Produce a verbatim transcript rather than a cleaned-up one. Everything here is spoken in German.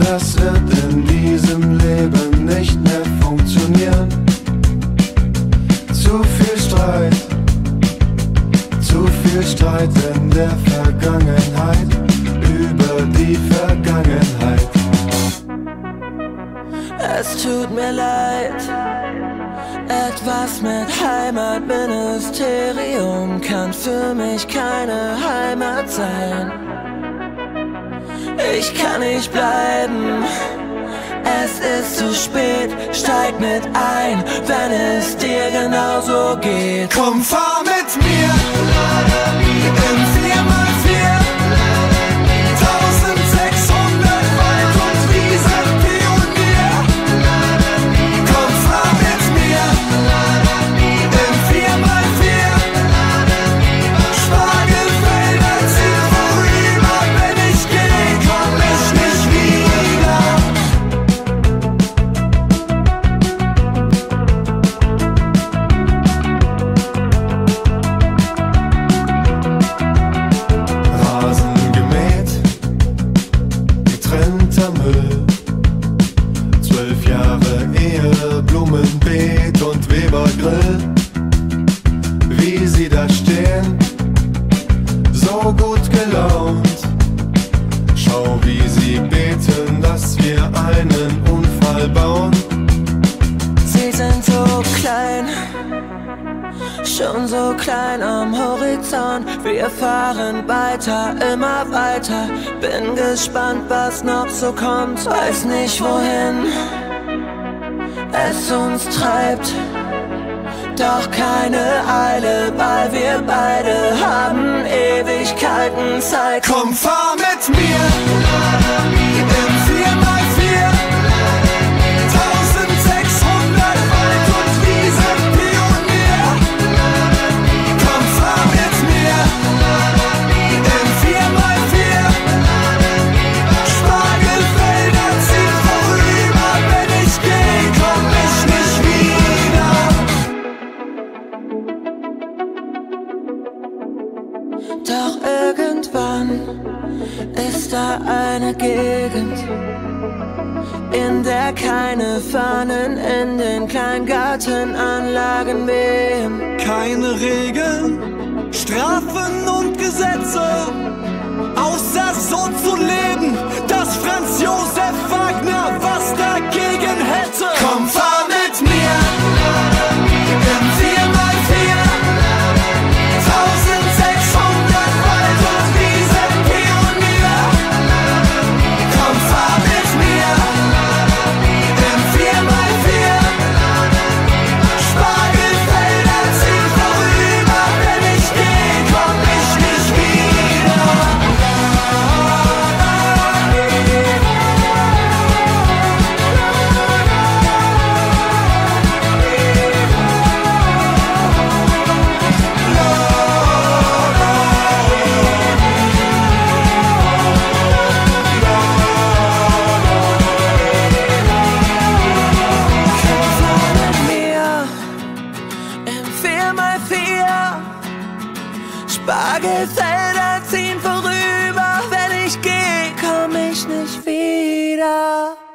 das wird in diesem Leben nicht mehr funktionieren. Zu viel Streit, zu viel Streit in der Vergangenheit, über die Vergangenheit. Es tut mir leid, etwas mit Heimatministerium kann für mich keine Heimat sein. Ich kann nicht bleiben, es ist zu spät, steig mit ein, wenn es dir genauso geht. Komm, fahr mit mir im vier mal vier, eintausendsechshundert Wald und Wiesen Pionier. Komm, fahr mit mir im vier mal vier, Spargelfelder ziehen vorüber, wenn ich geh, komm ich nicht wieder. Rasen gemäht, getrennter Müll, zwölf Jahre Ehe, Blumenbeet und Webergrill. Wie sie da stehen, so gut gelaunt. Schau, wie sie beten, dass wir einen Unfall bauen. Sie sind so klein, schon so klein am Horizont. Wir fahren weiter, immer weiter. Bin gespannt, was noch so kommt. Weiß nicht, wohin es uns treibt. Doch keine Eile, weil wir beide haben Ewigkeiten Zeit. Komm, fahr mit mir im vier mal vier, eintausendsechshundert Wald und Wiesen Pionier. Komm, fahr mit mir im vier mal vier, Spargelfelder ziehen vorüber, wenn ich geh, komm ich nicht wieder. Doch irgendwann ist da eine Gegend, in der keine Fahnen in den Kleingartenanlagen wehen. Keine Regeln, Strafen und Gesetze, außer so zu leben, dass Franz Josef Wagner was dagegen hätte. Komm, fahr mit mir im vier mal vier, eintausendsechshundert Wald und Wiesen Pionier. Komm, fahr mit mir im vier mal vier, Spargelfelder ziehen vorüber, wenn ich geh, komm ich nicht wieder. Spargelfelder ziehen vorüber, wenn ich geh, komm ich nicht wieder.